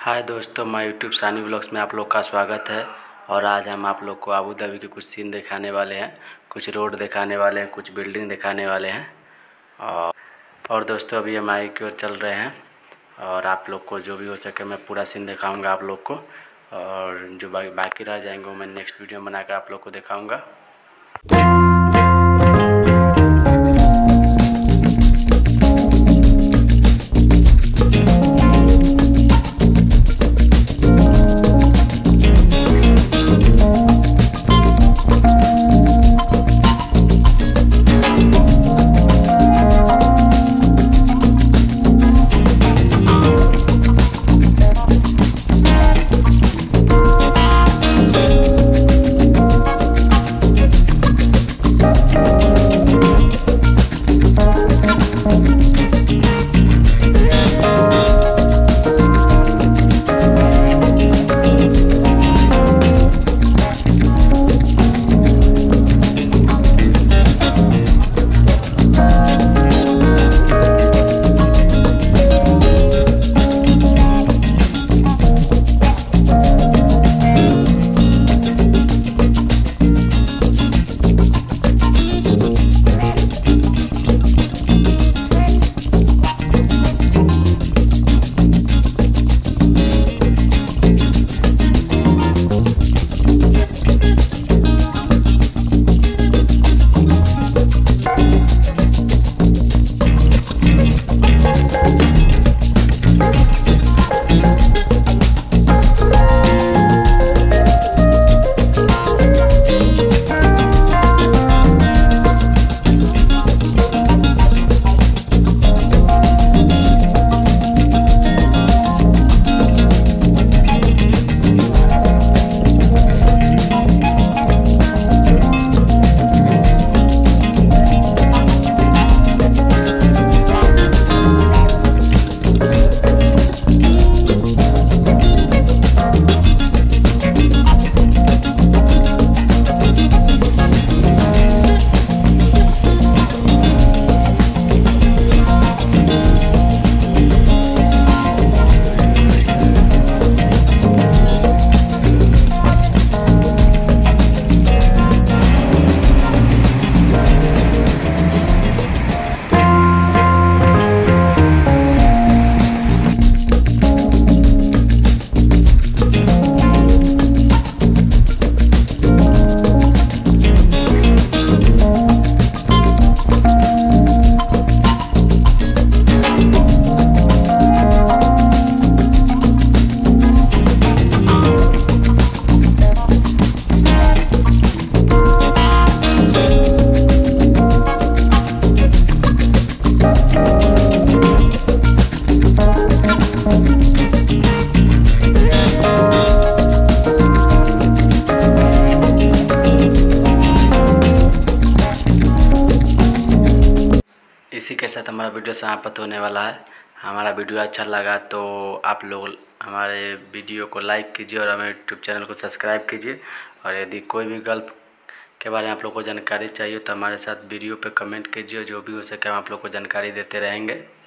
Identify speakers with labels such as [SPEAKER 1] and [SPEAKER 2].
[SPEAKER 1] हाय दोस्तों, my YouTube सानी ब्लॉग्स में आप लोग का स्वागत है। और आज हम आप लोग को अबू धाबी के कुछ सीन दिखाने वाले हैं, कुछ रोड दिखाने वाले हैं, कुछ बिल्डिंग दिखाने वाले हैं। और दोस्तों अभी हम आई की ओर चल रहे हैं और आप लोग को जो भी हो सके मैं पूरा सीन दिखाऊंगा आप लोग को। और जो बाकी रह जाएंगे वो मैं नेक्स्ट वीडियो में बनाकर आप लोग को दिखाऊँगा। इसी के साथ हमारा वीडियो समाप्त होने वाला है। हमारा वीडियो अच्छा लगा तो आप लोग हमारे वीडियो को लाइक कीजिए और हमारे यूट्यूब चैनल को सब्सक्राइब कीजिए। और यदि कोई भी गल्फ के बारे में आप लोग को जानकारी चाहिए तो हमारे साथ वीडियो पे कमेंट कीजिए, जो भी हो सके हम आप लोग को जानकारी देते रहेंगे।